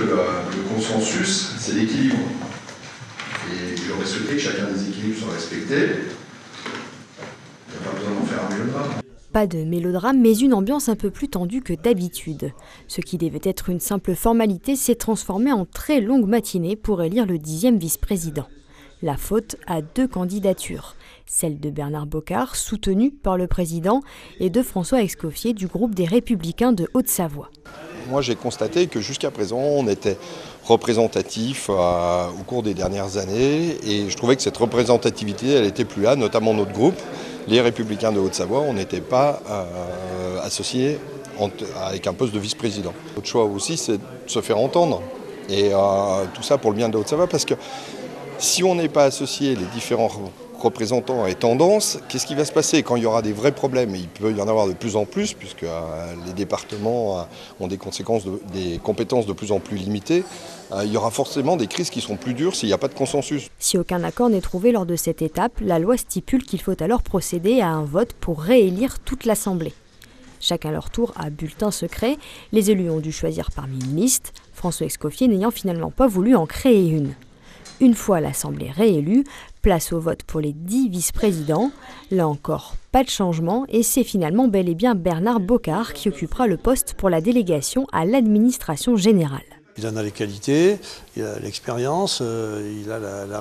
le consensus, c'est l'équilibre. Et j'aurais souhaité que chacun des équilibres soit respecté. Il n'y a pas besoin d'en faire un mélodrame. Pas de mélodrame, mais une ambiance un peu plus tendue que d'habitude. Ce qui devait être une simple formalité s'est transformé en très longue matinée pour élire le 10e vice-président. La faute à 2 candidatures, celle de Bernard Bocard, soutenu par le président, et de François Escoffier du groupe des Républicains de Haute-Savoie. Moi, j'ai constaté que jusqu'à présent, on était représentatif au cours des dernières années, et je trouvais que cette représentativité, elle n'était plus là, notamment notre groupe, les Républicains de Haute-Savoie, on n'était pas associés avec un poste de vice-président. Notre choix aussi, c'est de se faire entendre, et tout ça pour le bien de Haute-Savoie, parce que si on n'est pas associé les différents représentants et tendances, qu'est-ce qui va se passer quand il y aura des vrais problèmes? Et il peut y en avoir de plus en plus, puisque les départements ont des compétences de plus en plus limitées. Il y aura forcément des crises qui seront plus dures s'il n'y a pas de consensus. Si aucun accord n'est trouvé lors de cette étape, la loi stipule qu'il faut alors procéder à un vote pour réélire toute l'Assemblée. Chacun leur tour à bulletin secret, les élus ont dû choisir parmi une liste, François Escoffier n'ayant finalement pas voulu en créer une. Une fois l'Assemblée réélue, place au vote pour les 10 vice-présidents. Là encore, pas de changement et c'est finalement bel et bien Bernard Bocard qui occupera le poste pour la délégation à l'administration générale. Il en a les qualités, il a l'expérience, il a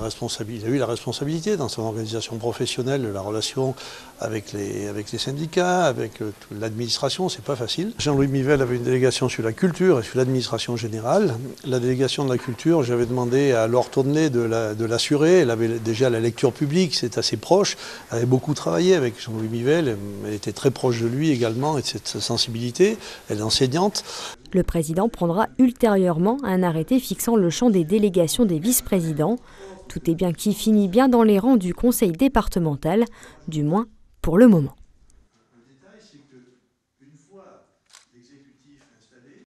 eu la responsabilité dans son organisation professionnelle de la relation avec les syndicats, avec l'administration, c'est pas facile. Jean-Louis Mivelle avait une délégation sur la culture et sur l'administration générale. La délégation de la culture, j'avais demandé à Laure Tournelet de l'assurer. Elle avait déjà la lecture publique, c'est assez proche. Elle avait beaucoup travaillé avec Jean-Louis Mivelle, elle était très proche de lui également et de sa sensibilité. Elle est enseignante. Le président prendra ultérieurement un arrêté fixant le champ des délégations des vice-présidents. Tout est bien qui finit bien dans les rangs du conseil départemental, du moins pour le moment.